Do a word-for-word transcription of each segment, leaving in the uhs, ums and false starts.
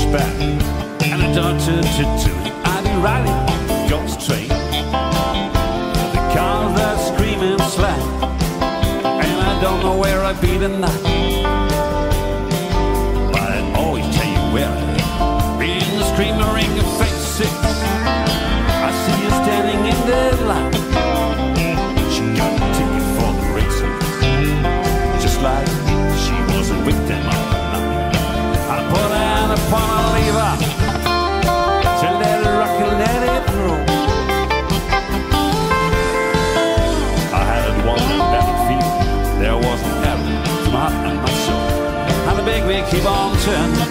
switchback and a daughter to two. I'd be riding on the ghost train. The cars that scream and slap, and I don't know where I'd be tonight. But I'd always tell you where I'd be. In the screamer ring of phase six, I see you standing in the line. She got a ticket for the racer, just like she was a victim of the night. I put her upon a lever to let it rock and let it roll. I had it one and that feeling. There was an arrow to my heart and my soul. And the big wheel keep on turning,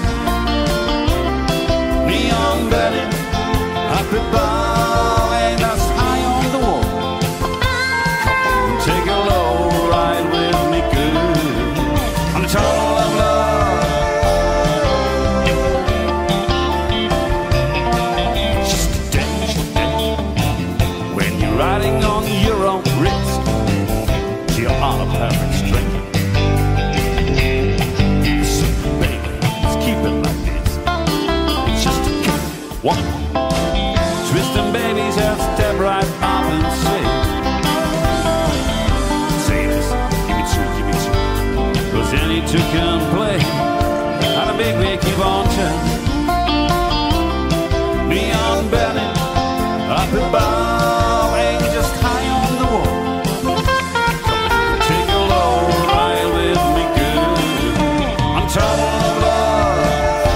neon burning up above, and us high on the wall. Come on, take a low ride with me, good, on the tunnel of love. Just a danger day when you're riding on your own risk. You're on a perfect string. So baby, let's keep it like this. It's just a kick, one, twisting babies have step right up and say, say this, give me two, give me two. Cause any two can play. And a big wheel keep on turning, neon burning up above, ain't just high on the wall. Take a low ride with me, good, on top of love.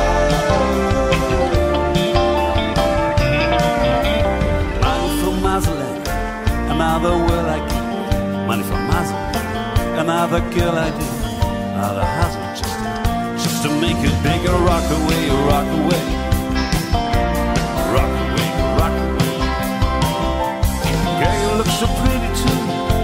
Money for Mazalan, another world I get. Money for Mazalan, another girl I did. Another hustle just, just to make it bigger. Rock away, rock away, rock away, rock away. Girl, you look so pretty too,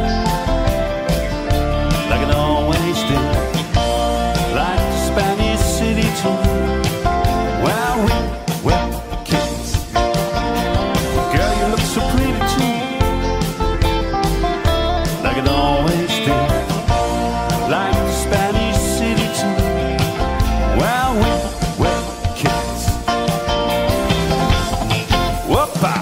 like it always did, like the Spanish city too. Well, we were kids. Girl, you look so pretty too, like it always did, like the Spanish city too. Well, we were kids. Whoop-a!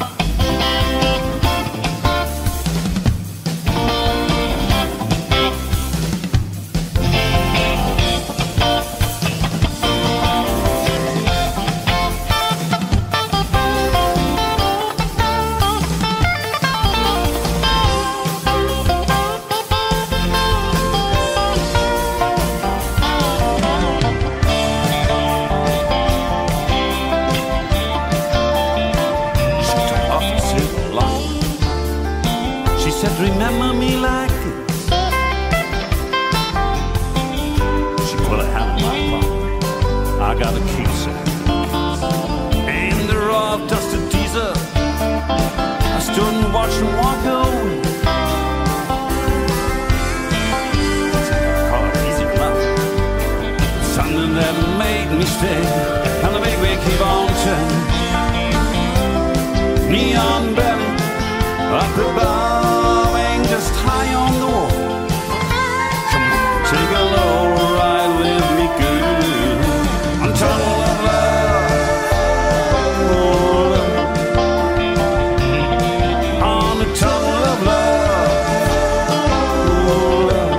She said, remember me like this. She put a hand in my pocket. I got a key, sir. In the raw dusted diesel, I stood and watched her walk away. Car easy enough, something that made me stay. And the big wheel keep on turning, neon burning up above, ain't just high on the wall. Come on, take a low ride with me, good, on tunnel of love. Oh, love. On the tunnel of love. Oh, love.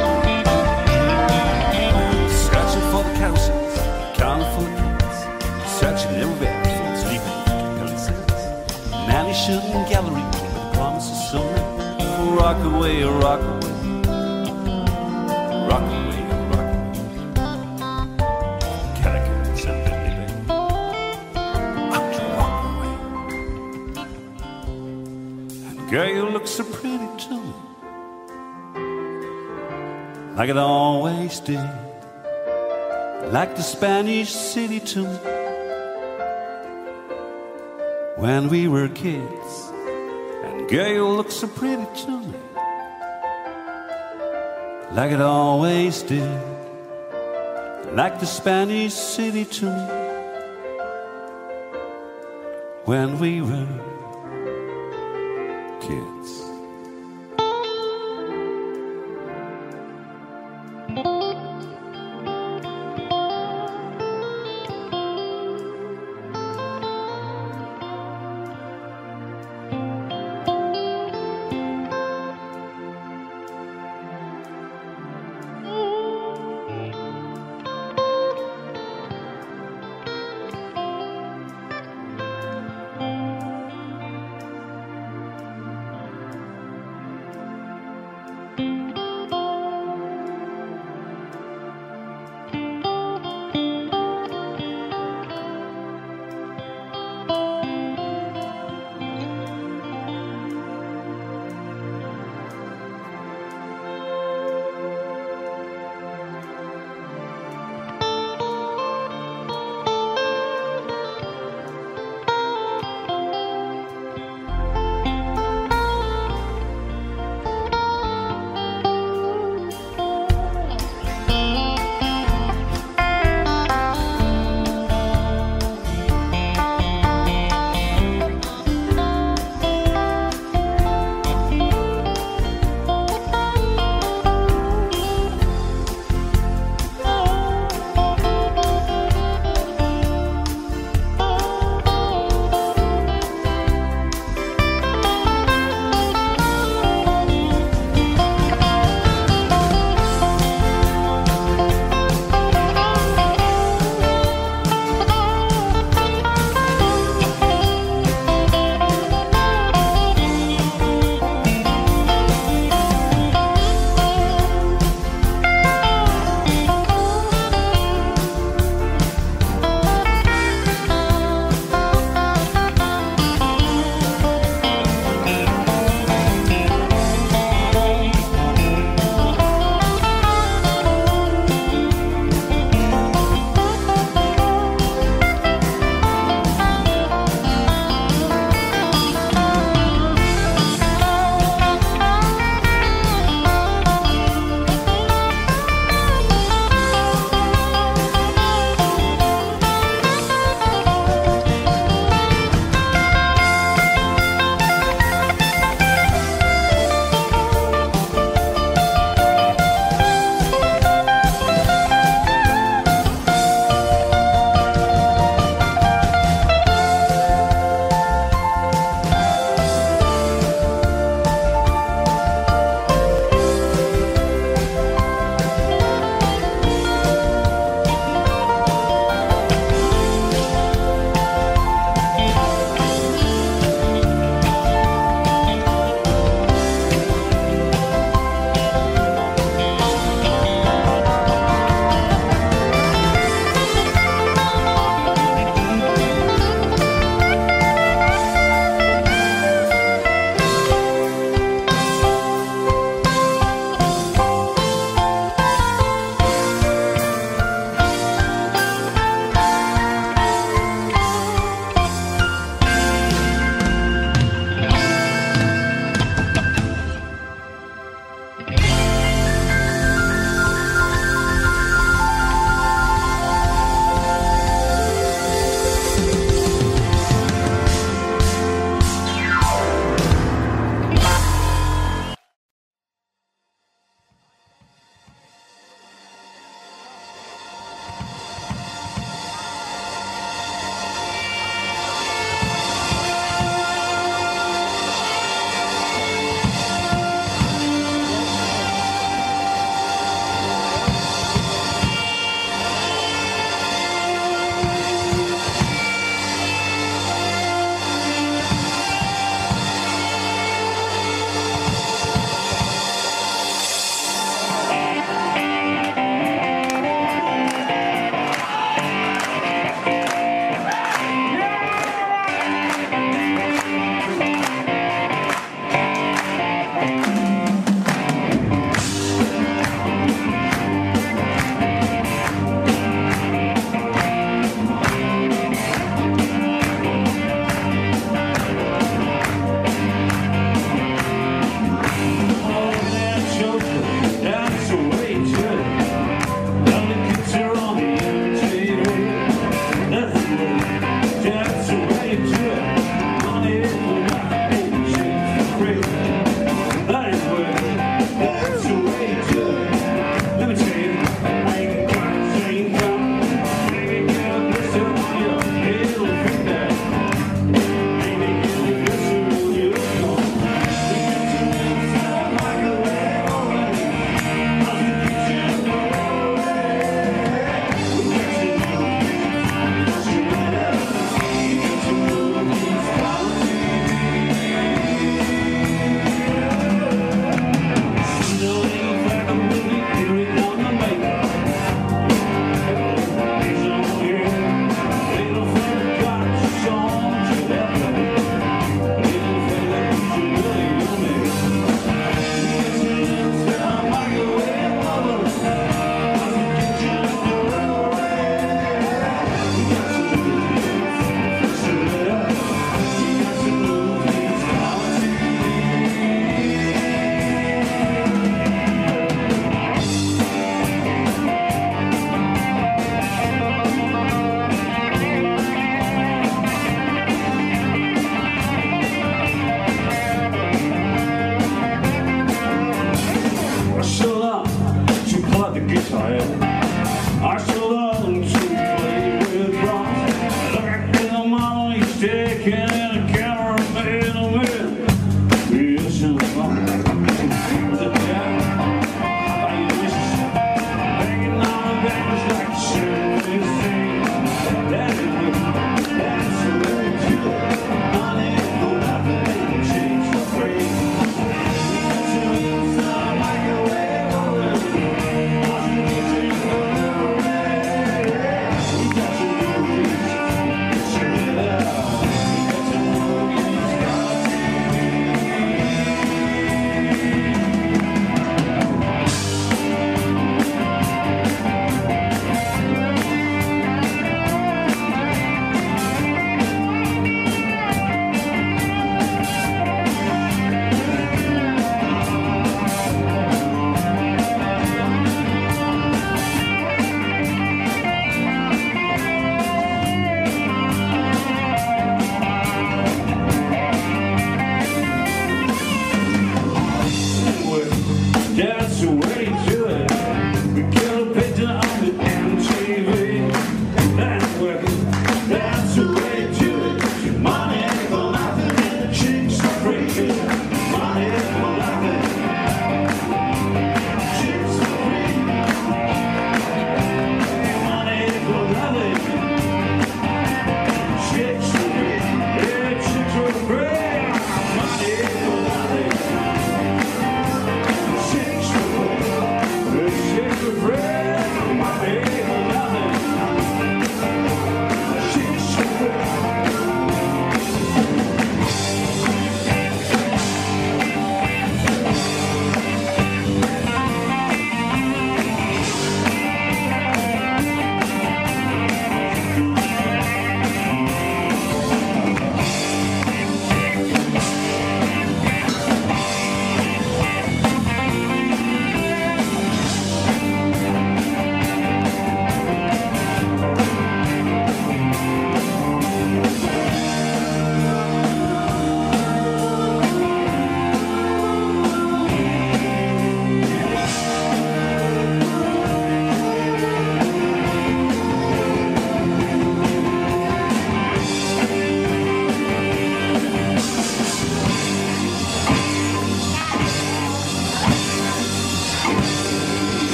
Searching for the carousels, counting for the cats, searching everywhere for sleeping palaces. Nanny shooting gallery, promises so many. Rock away, rock away, rock away, rock away. Calicut and Bentley Bay, out to rock away. And girl, you look so pretty too, like it always did, like the Spanish city too, when we were kids. Girl, you look so pretty to me, like it always did, like the Spanish city to me, when we were kids.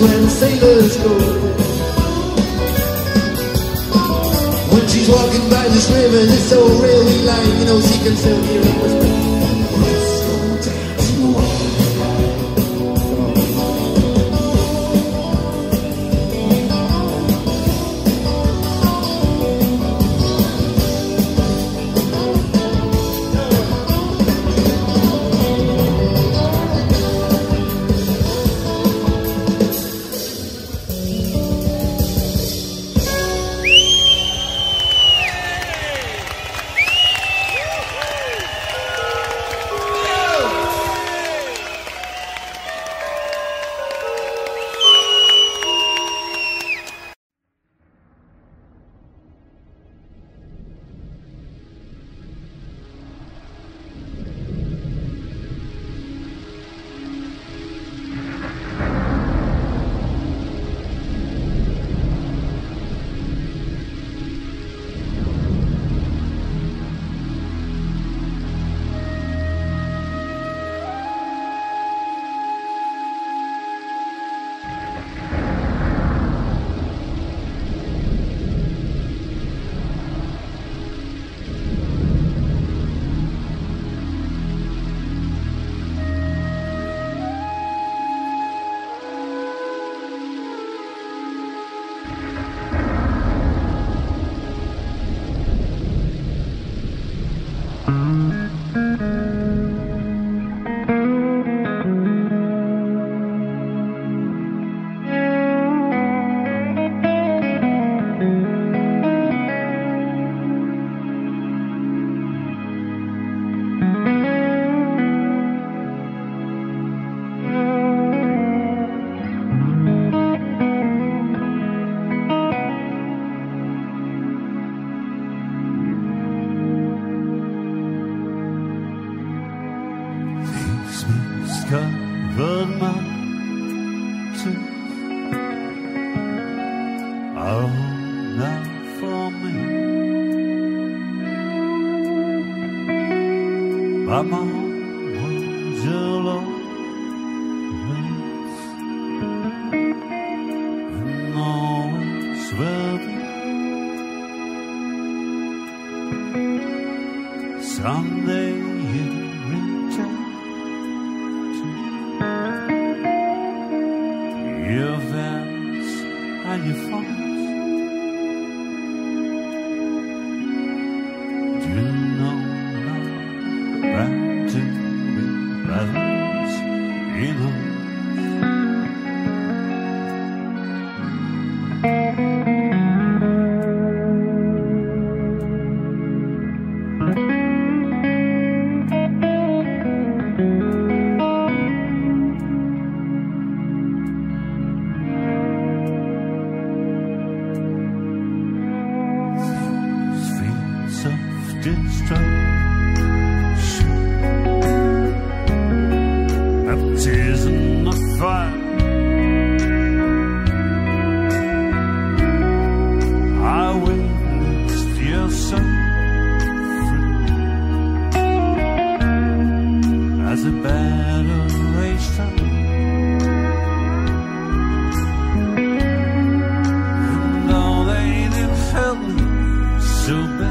where the sailors go. When she's walking by this river, this old railway line, you know she can still hear it whisper. Covered mountains are all now for me. My mom was alone and always will be. Someday you return. Your vows and your faults. You know not back to be brothers, you know. Destruction, baptism of fire. I witnessed your suffering as a battle raged on, and though they didn't help me so bad.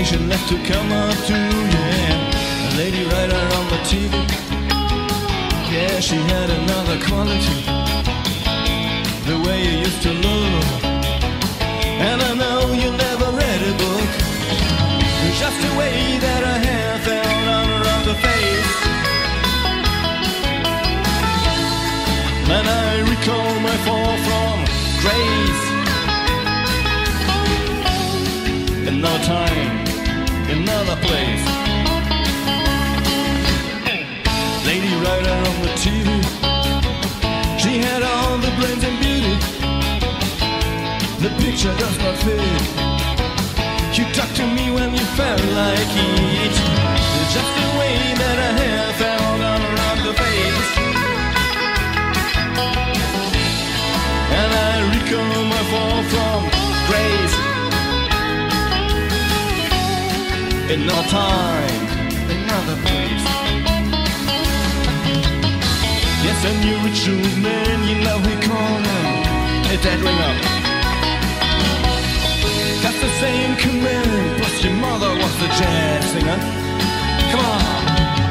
station left to come up to, yeah. A lady writer on the T V. Yeah, she had another quality, the way you used to look. And I know you never read a book, just the way that her hair fell on her other face. And I recall my fall from grace. Another time, another place. Lady writer on the T V. She had all the brains and beauty. The picture does not fit. You talked to me when you felt like it. Just the way that her hair fell on her other face. And I recall my fall from grace. Another time, another place. Yes, a new ritual man, you know we call him a dead ringer. That's the same command, plus your mother was the jazz singer. Come on.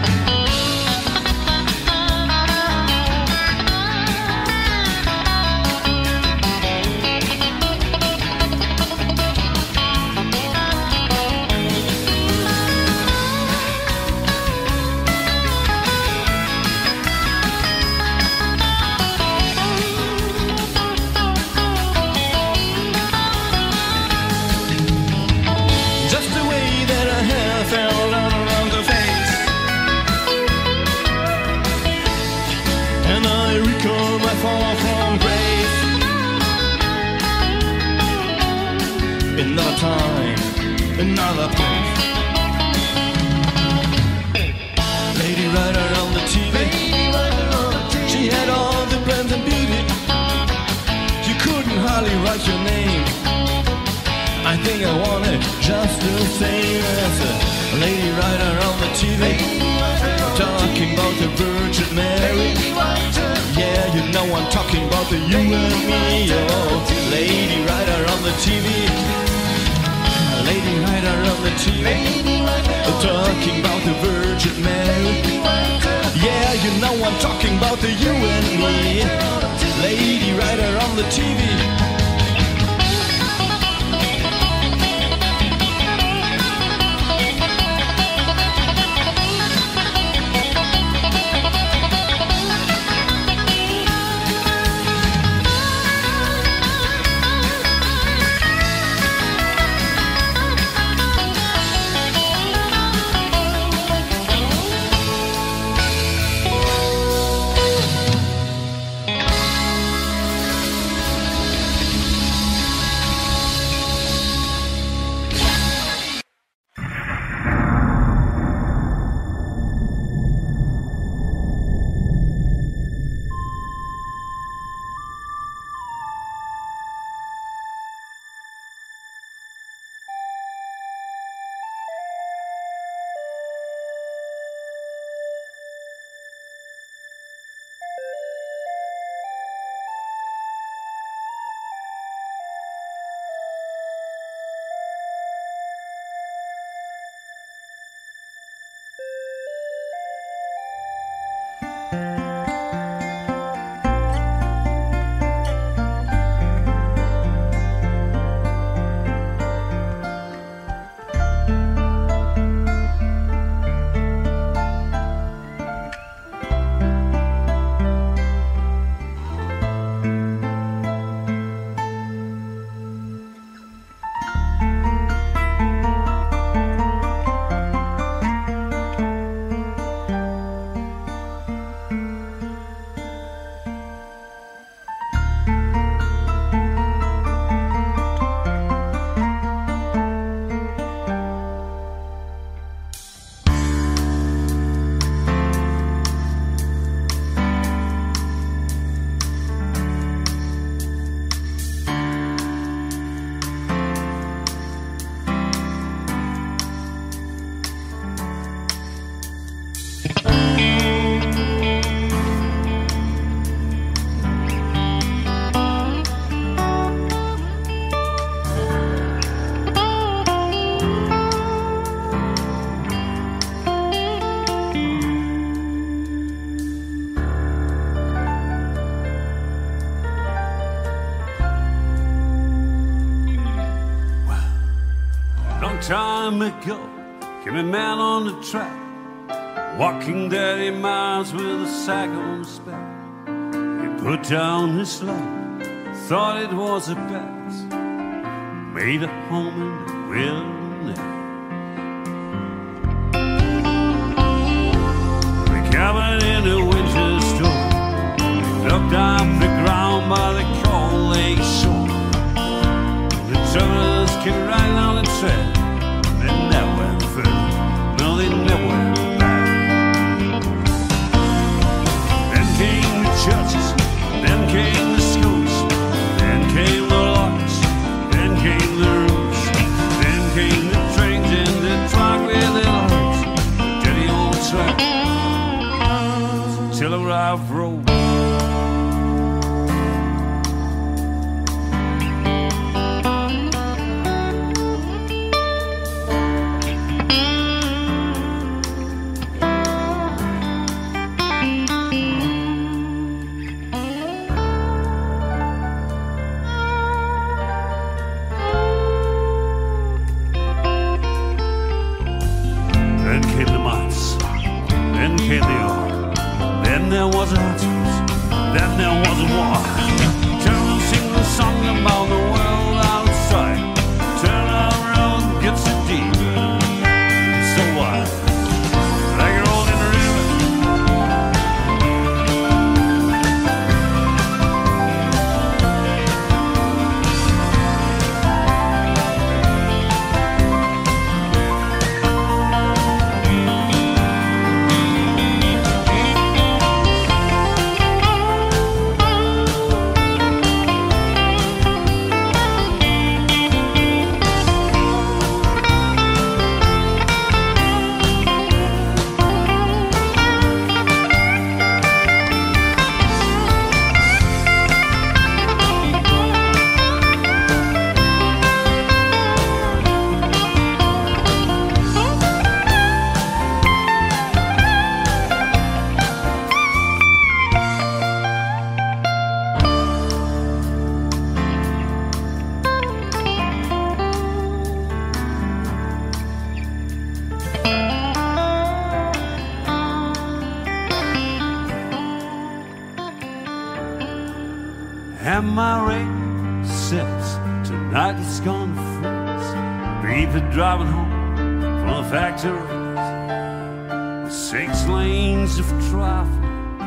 Another time, another place. Lady writer on the T V. She had all the brains and beauty. You couldn't hardly write your name. I think I want it just the same as a lady writer on the T V. Talking about the Virgin Mary. Yeah, you know I'm talking about the you and me. Oh, lady writer on the T V. Lady writer on the T V. Talking about the Virgin Mary. Yeah, you know I'm talking about the you and me. Lady writer on the T V. time ago came a man on the track, walking dirty miles with a sack on his back. He put down his life, thought it was a bet, made a home in the wilderness. The cabin in the winter storm, looked up the ground by the cold lake shore. The travelers came right on the trail. They never went further, no, they never went back. Then came the churches, then came the schools, then came the laws, then came the rules, then came the trains and the truck with the lights, the dirty old track, telegraph road. Then came the mines, then came the ore, then there was a hospital, then there was a war. Turn and sing the song about the world outside. Turn around, gets it deep, so wide, like a rolling river. And my radio says tonight it's gonna freeze. People driving home from the factories, six lanes of traffic,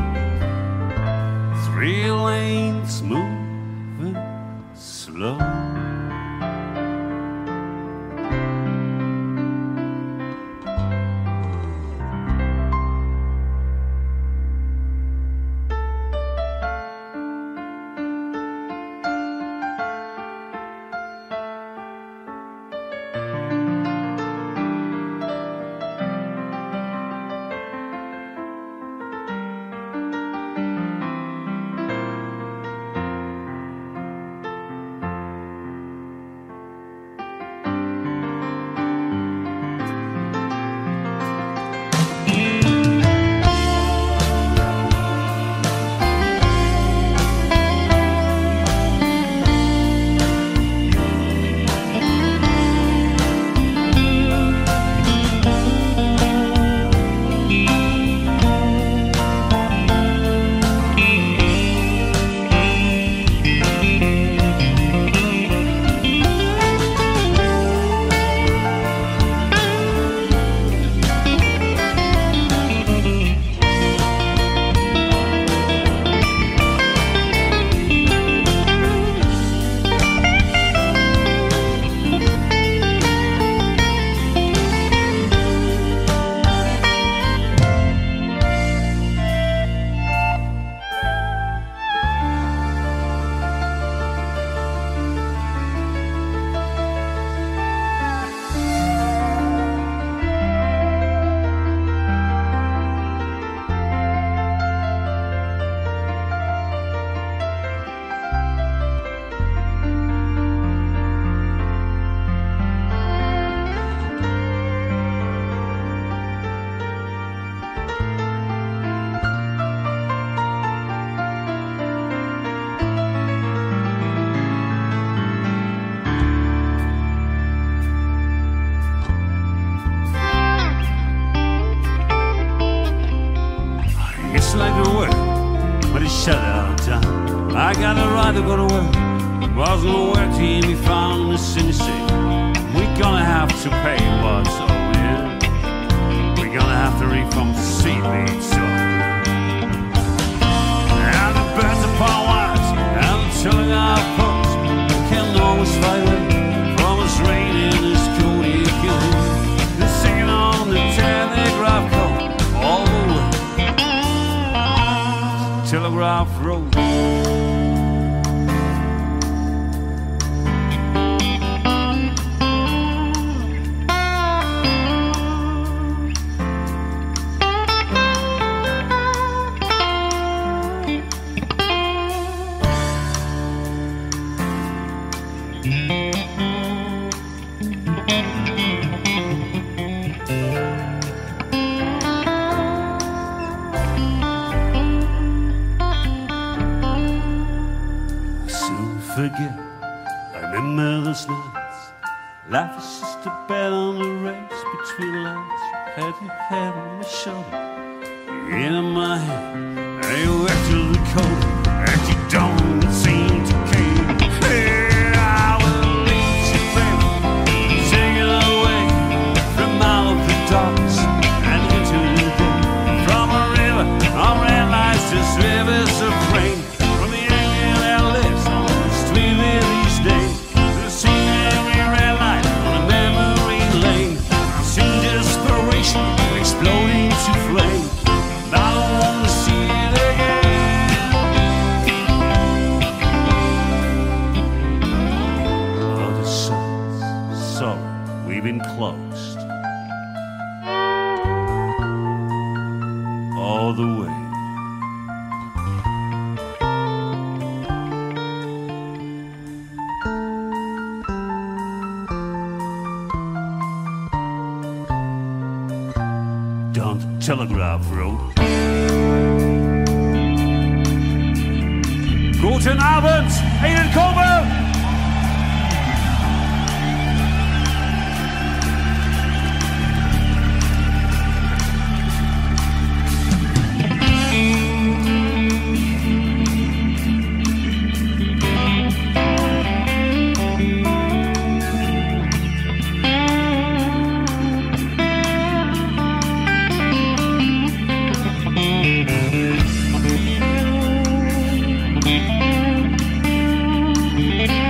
three lanes moving slow. shut it down. I got a right to go to work. Was nowhere to be found in the city city. We're gonna have to pay what's owed, yeah. We're gonna have to read from seaweed, so. And the birds upon wires and the chilling our folks can always fly away from us rain in this cold evening. They're singing on the telegraph code all the way. Telegraph Road. Forget, I remember those nights. Life is just a bet on the race between lights. Had your head on my shoulder, in my hand. I went to the cold, and you don't seem to care. Hey, I will lead you, baby, take it away from all of the darks and into the day. From a river, on red lights, just rivers of rain. From the angel that lives on these days, I've seen every red light on a memory lane. I've seen desperation exploding to flame. I don't want to see it again. Oh, the sun's sorry, we've been closed all the way. Down the Telegraph Road. Guten Abend, Ihnen Kobe! Thank you.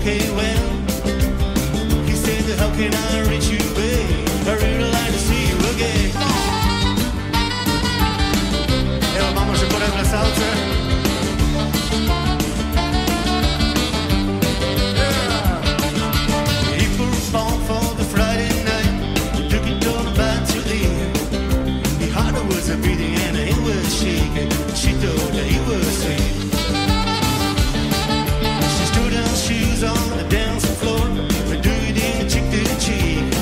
okay, well, he said, how can I reach you, babe? I really like to see you again. Evo, vamos a poner la salsa. Yeah. He performed for the Friday night. He took it all about to the end. His heart was a beating and he was shaking. She thought that he was saying. Shoes on the dance floor, we do it in cheek to cheek.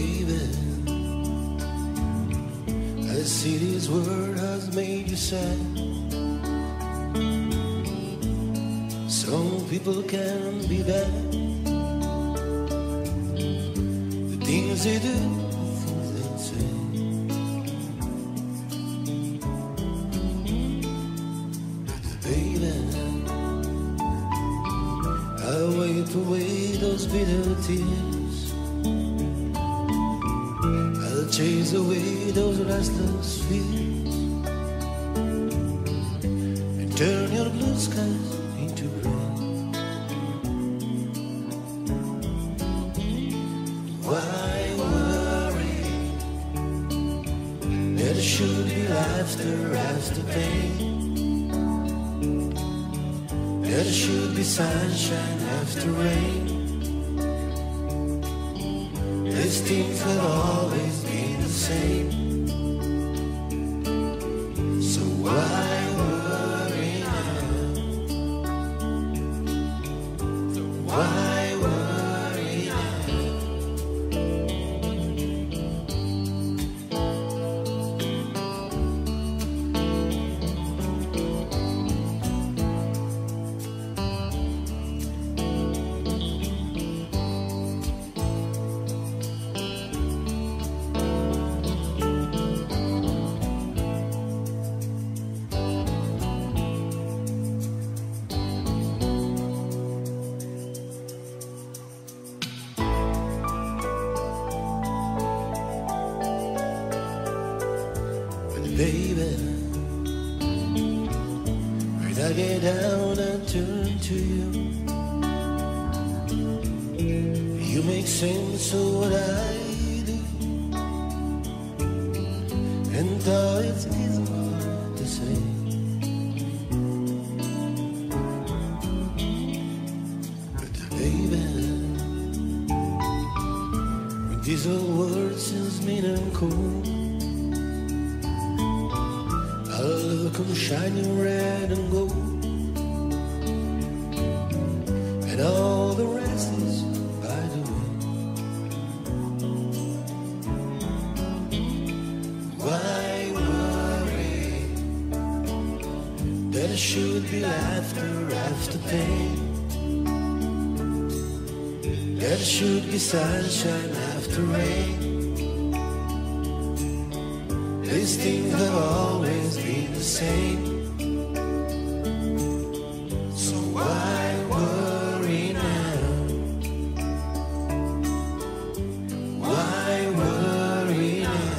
baby, I see this world has made you sad. Some people can be bad. The things they do, the things they say. But baby, I wipe away those bitter tears. I'll chase away those restless fears and turn your blue skies into gray. Why worry? There should be laughter after pain. There should be sunshine after rain. These things have always been the same. So why worry now? Why worry now? Baby, when I get down and turn to you, you make sense of what I do, and though it's easy hard to say, but baby, when these old words seems mean and cold, I'll look 'em shining red and gold, and all the rest is by the way. Why worry? There should be laughter after pain. There should be sunshine after rain. These things have always been the same. So why worry now? Why worry now?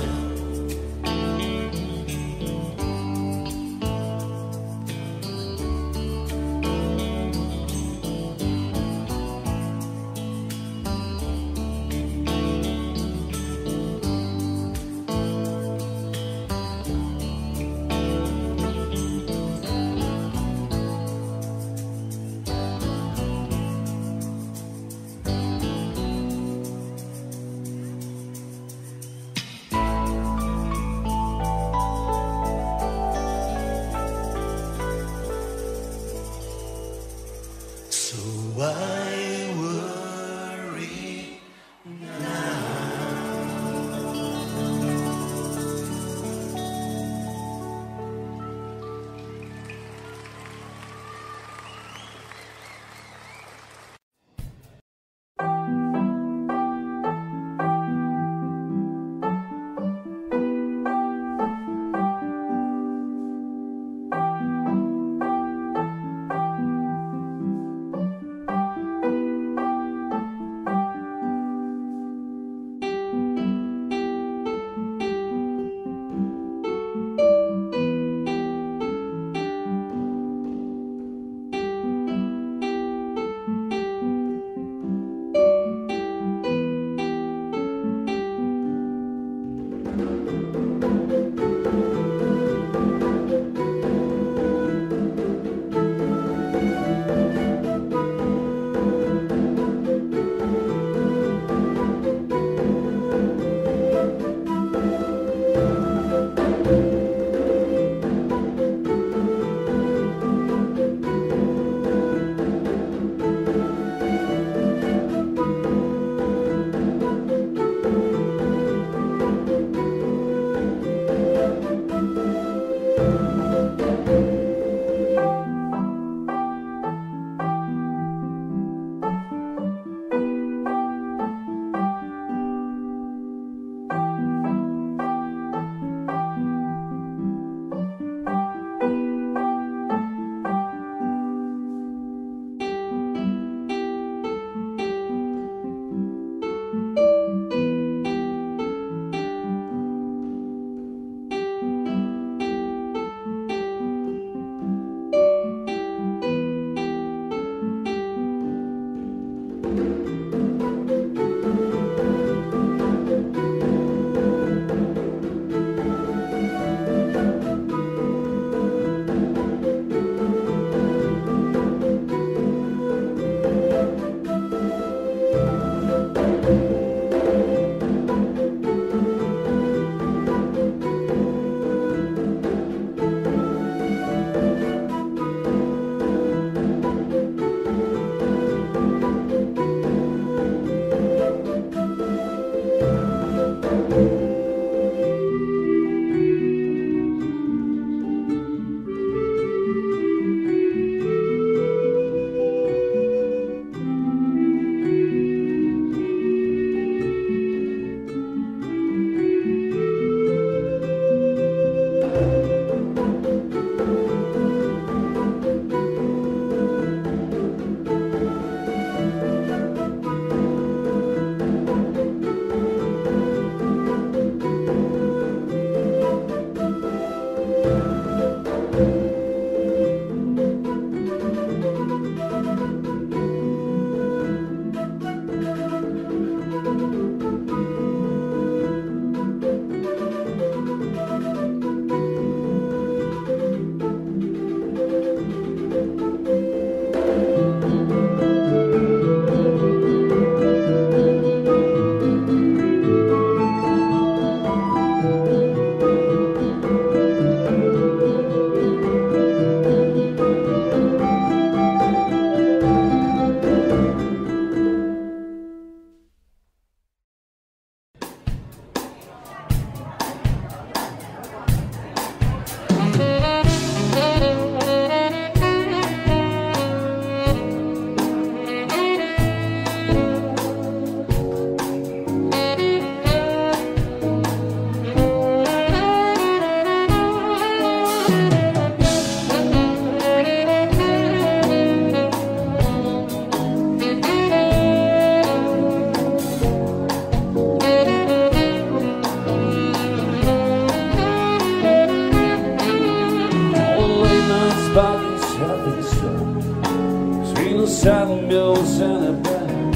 windmills and a bed,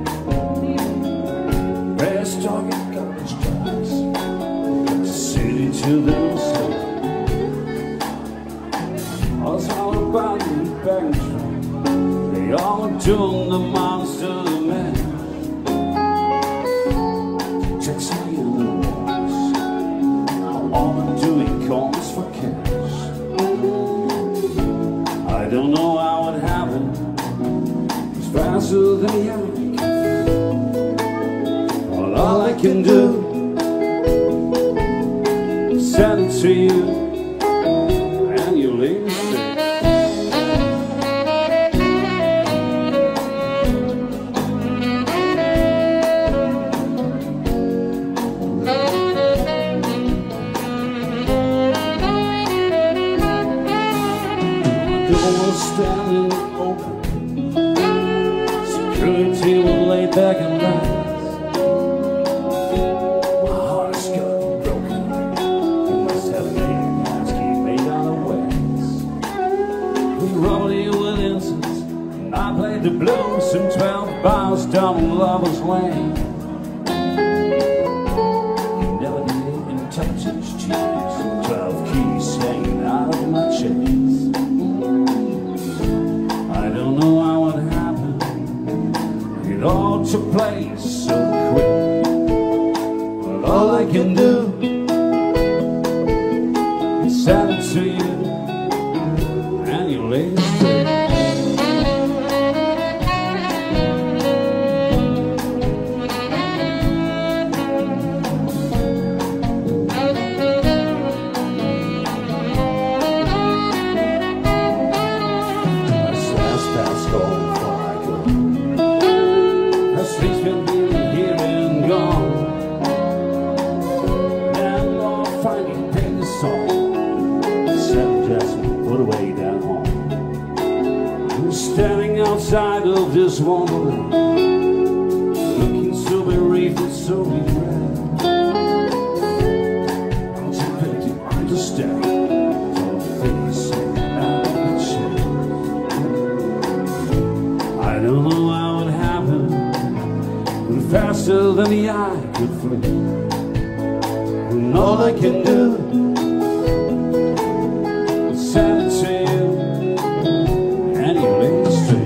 rest talking garbage trucks, city to the south. It's all about the bank truck. They all are doing the monster man. Jackson in the walls, all I'm doing calls for cash. I don't know how it happened. It's faster than you can. But all I can do is send it to you, and you leave me straight. Standing open, security was laid back and lies. My heart is got broken. You must have an ass key made out of wax. We rolled you with incense, and I played the blues in twelve bars down Lover's Lane. You never did in touches, cheese, twelve keys hanging out of my chains. I don't know how it happened. It all took place so quick. But all I can do is send it to you, and you lay it straight. Put away down home. I'm standing outside of this wonderland, looking so bereaved and so regret. I'm too big to understand all the things out of the chair. I don't know how it happened, but faster than the eye could flee. And all I can do, send it to you, and you lay it straight.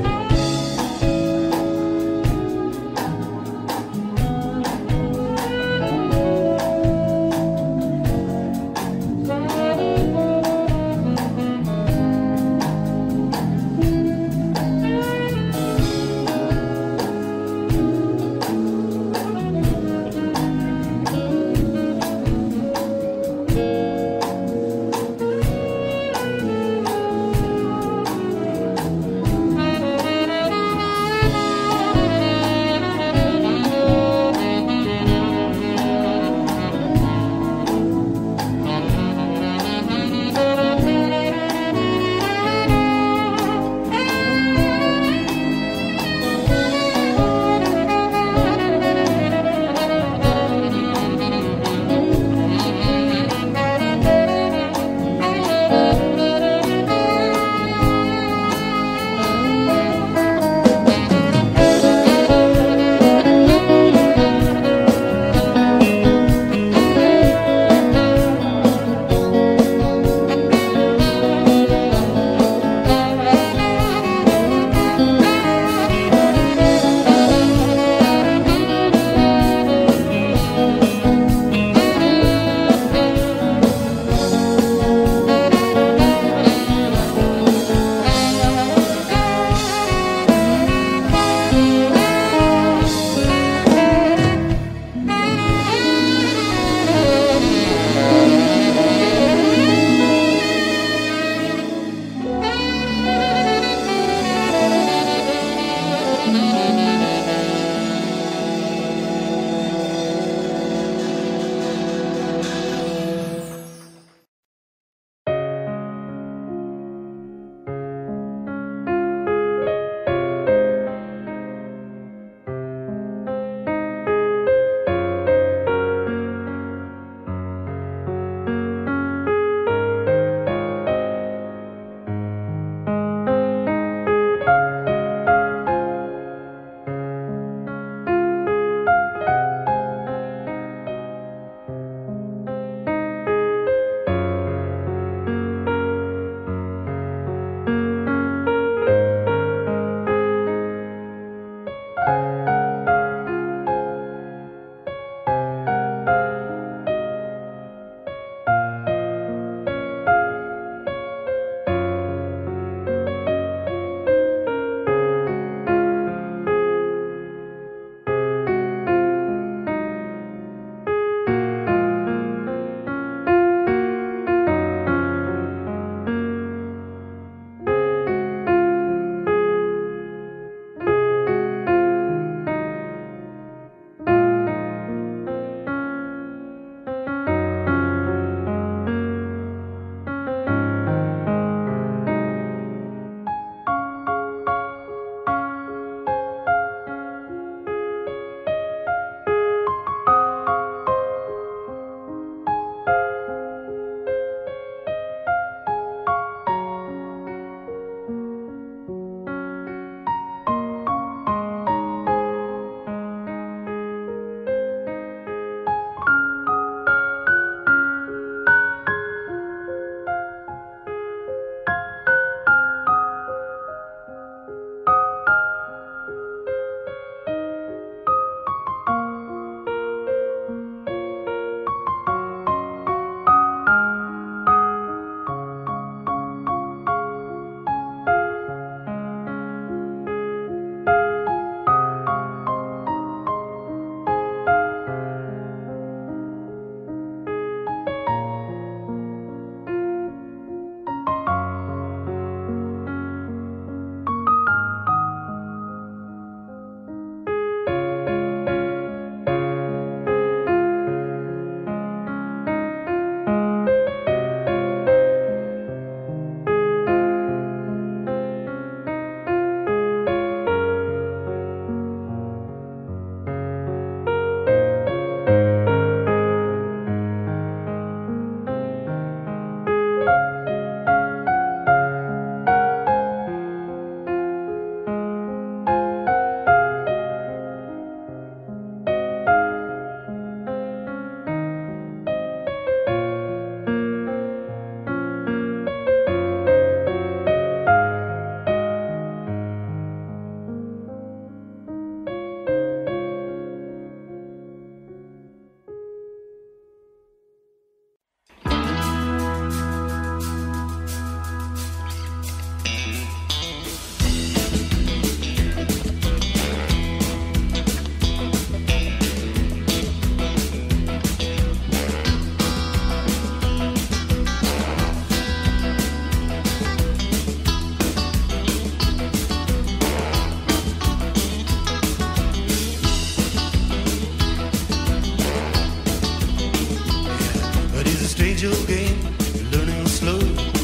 change your game, you're learning slow.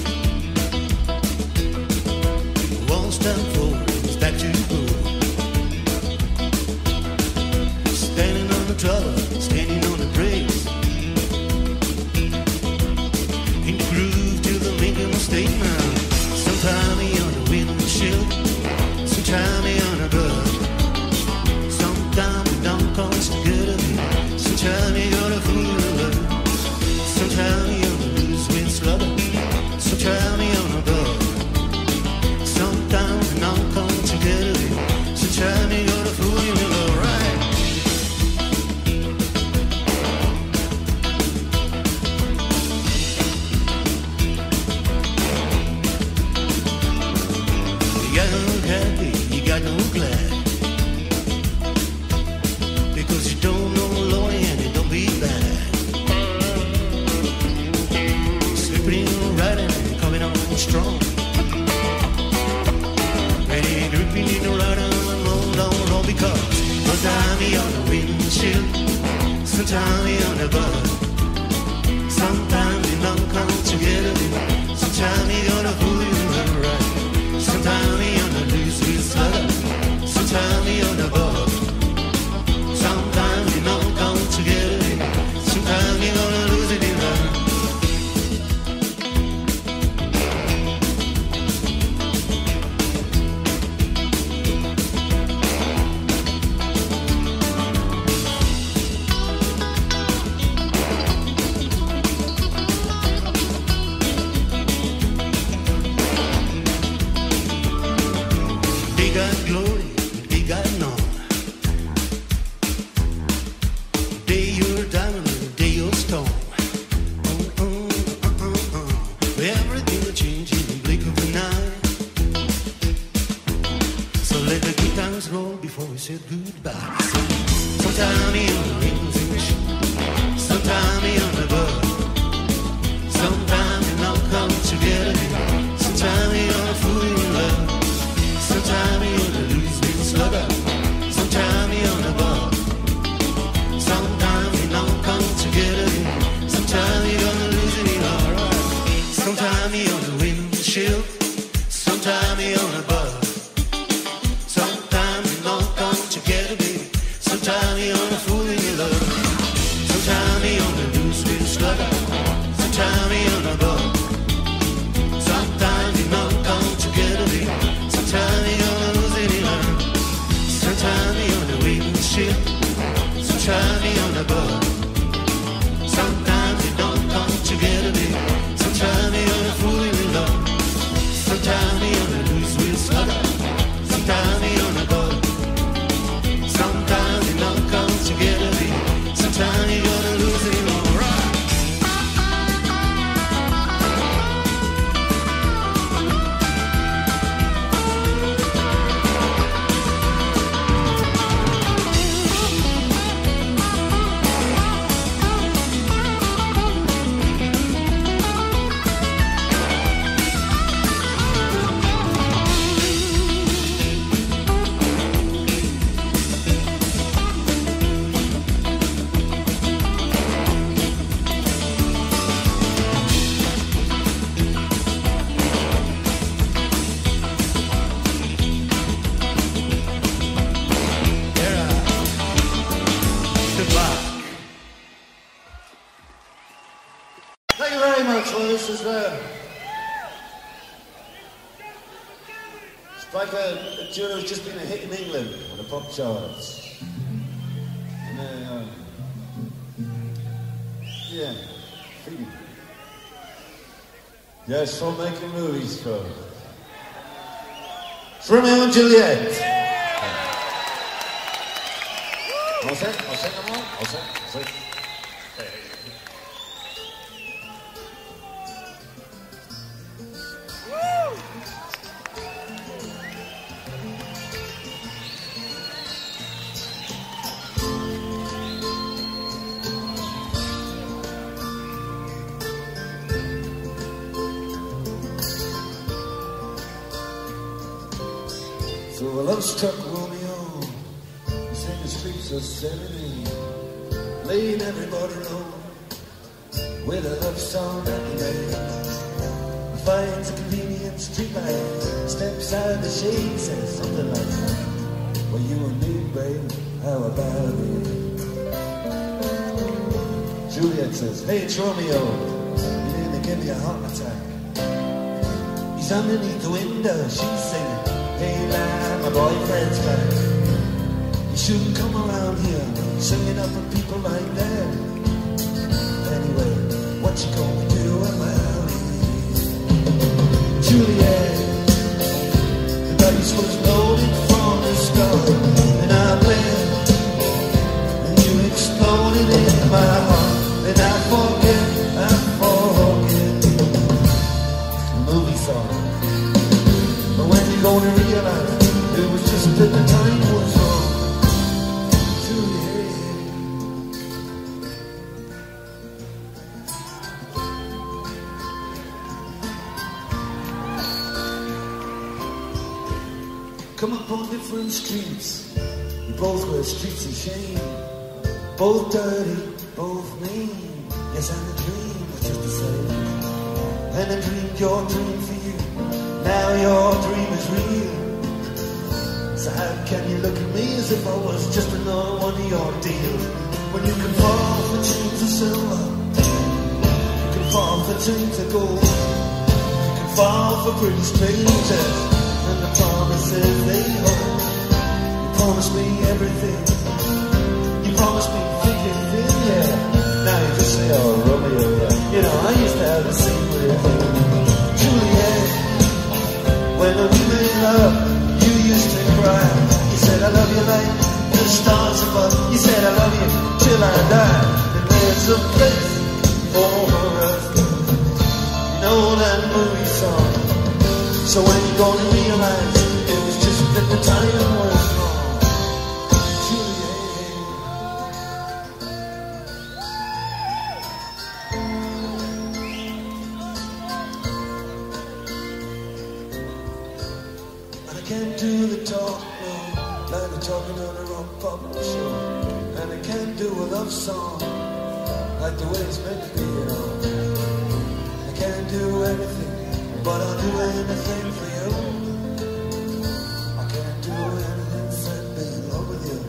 One step forward, step to go. Standing on the trouble, standing on the brakes. In the groove till the making mistake now. Sometime you're on the windshield, sometime you're on a bug. Sometime it don't cost together. Sometime you gotta fool the love. Sometime you're on a loose wind slugger. Sometime you're on a bug. Sometime it don't come together. Sometime you gotta fool your love, right? You got no happy, you got no glad. Because you don't know lonely and it don't be bad. Slipping and riding and coming on strong. Ready gripping in the rider and roll down roll because sometime you're on the windshield, sometime you're on the bus. Sometimes you don't come together. Sometimes you gotta fool you right. Sometimes you're on the loose loose slugger. Sometimes you're on the bus. Sometimes you don't come together. Sometimes you're gonna lose it in love. They got glory, they got none. Day you're diamond, day you're stone. Uh, uh, uh, uh, uh. Everything will change in the blink of an eye. So let the good times roll before we say goodbye. So, sometime you're on the wings, sometime you're on the bug. Sometime you don't come together. Sometime you're on a fool in love. Sometime you're on the loose wind slugger. Sometime you're on the bug. Sometime you don't come together. Sometime you're gonna lose it in alright. Sometime you're on the windshield. Sometime you're on a bug. Sometime you don't come together, baby. Sometime you're on a fool in your love. Sometime you're on the loose wind slugger. Sometime you're on a bug. Sometime you don't come together, baby. Sometime you're gonna lose it in love. Sometime you're on the windshield. Sometime you're on the bug. Sometimes you don't come together, baby. Sometimes you're on a fool in love. Sometimes you're on the loose wind slugger. Sometimes you're on a bug. Sometimes you don't come together, baby. Sometimes you're gonna lose it all right. Thank you very much. Well, this is uh, it's like a, a tune that's just been a hit in England on the pop charts. And, uh, yeah, Phoebe. Yes, from making movies for Romeo and Juliet. I'll say, I'll say no more. I'll say, I'll say. So a love-struck Romeo is in the streets of Serenity, laying everybody low, with a love song at the end. Finds a convenient streetlight, steps out of the shade, says something like, well, you and me, babe, how about it? Juliet says, hey, it's Romeo, you nearly give me a heart attack. He's underneath the window, she's singing, hey, lad, my boyfriend's back. You shouldn't come around here, singing up at people like that. Anyway, what you gonna do about it? Juliet, the dice was loaded from the start, and I bled, and you exploded in my heart. And I forget, I forget the movie song. But when you gonna realize it was just that the time was wrong. Come up on different streets, we both were streets of shame. Both dirty, both mean. Yes, and a dream was just the same. And I dreamed your dream for you. Now your dream is real. So how can you look at me as if I was just another one of your deals? When you can fall for chains of silver, you can fall for chains of gold, you can fall for pretty strangers and the promises they hold. You promised me everything. You promised me thick and thin, yeah. Now you just say, oh, Romeo, yeah. You know, I used to have the same weird thing. Juliet, when we made love, you used to cry. You said, I love you like the stars above. You said, I love you till I die. And there's a place for us. You know that movie song. So when you gonna realize it was just that the time was wrong. Can't do the talk, no, like we're talking on a rock pop show. And I can't do a love song like the way it's meant to be, you know. I can't do anything, but I'll do anything for you. I can't do anything except be in love with you.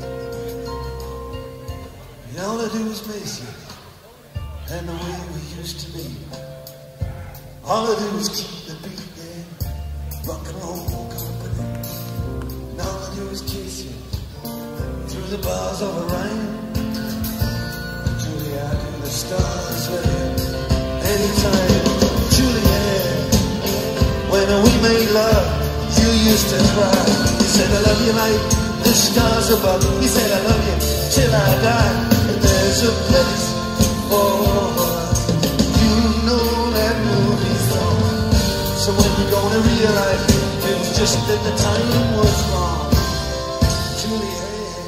And all I do is miss you, and the way we used to be. All I do is keep the beat, yeah, rock and roll. And all I do is kiss you through the bars of the rain. Juliet, and the stars with you anytime. Juliet, when we made love, you used to cry. You said, I love you like the stars above. You said, I love you till I die. And there's a place for us. You know that movie song. So when you're gonna realize it was just that the time was wrong. Juliet.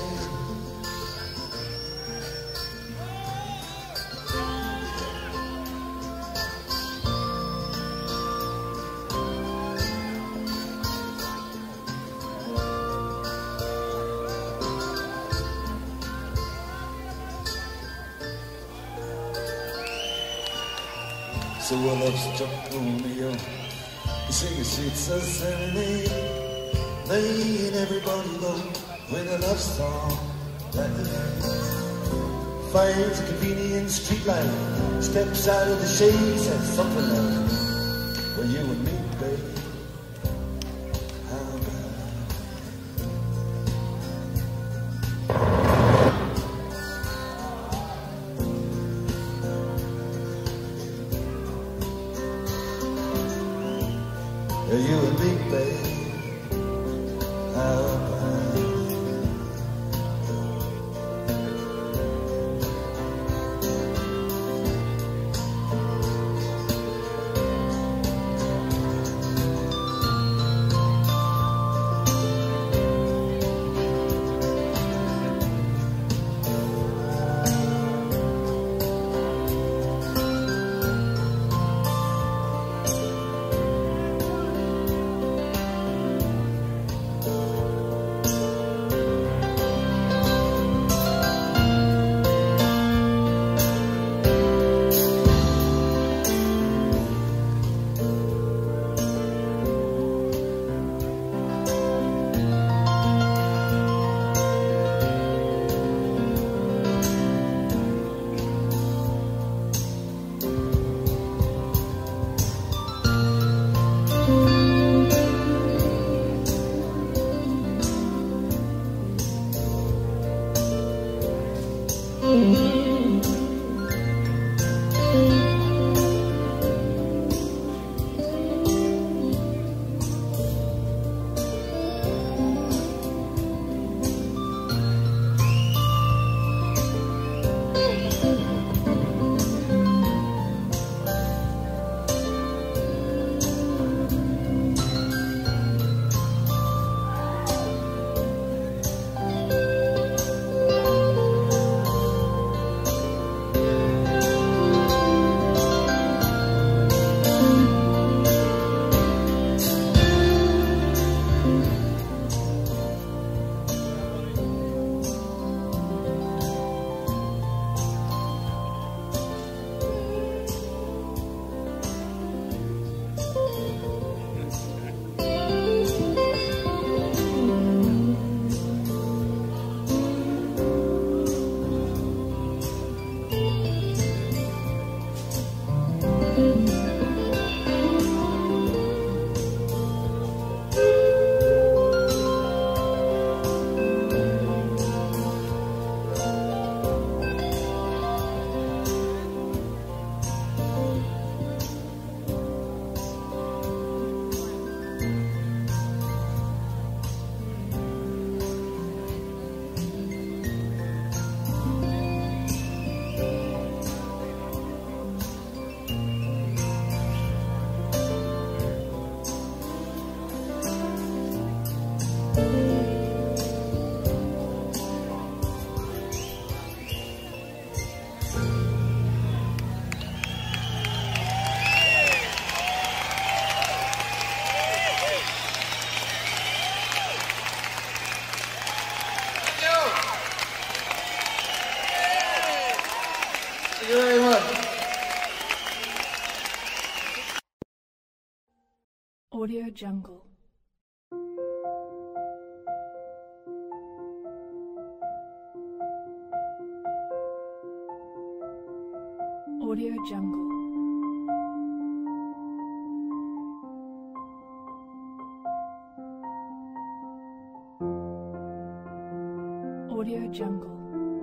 So I love struck Romeo. You sing the streets of serenade, laying everybody low with a love song like the night. Finds a convenient streetlight, steps out of the shade, says something like, well, you and me, baby, how about you and me, babe, how about very much. Audio Jungle. Audio Jungle. Audio Jungle.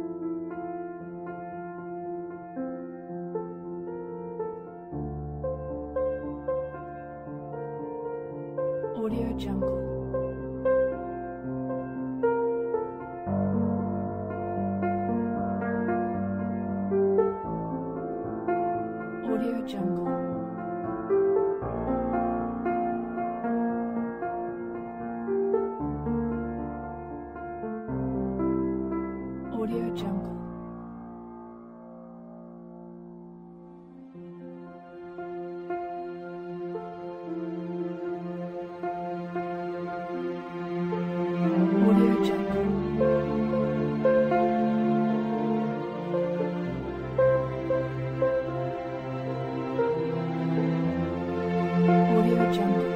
Audio Jungle. Audio Jungle. Audio Jungle. Audio Jungle. Audio Jungle.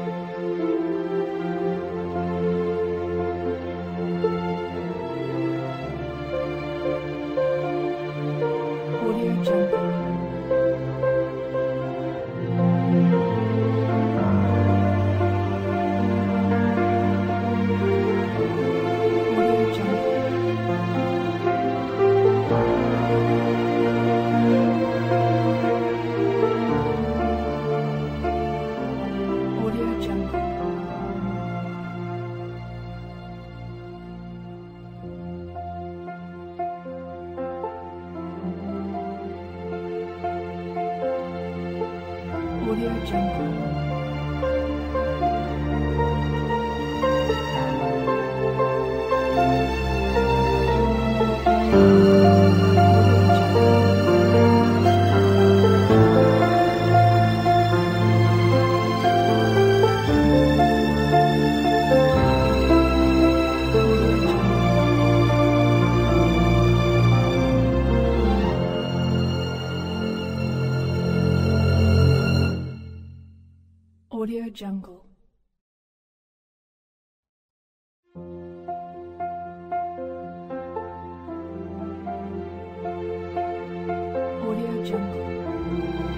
Audio Jungle. Audio Jungle. Audio Jungle. Audio Jungle. Audio Jungle. Audio Jungle.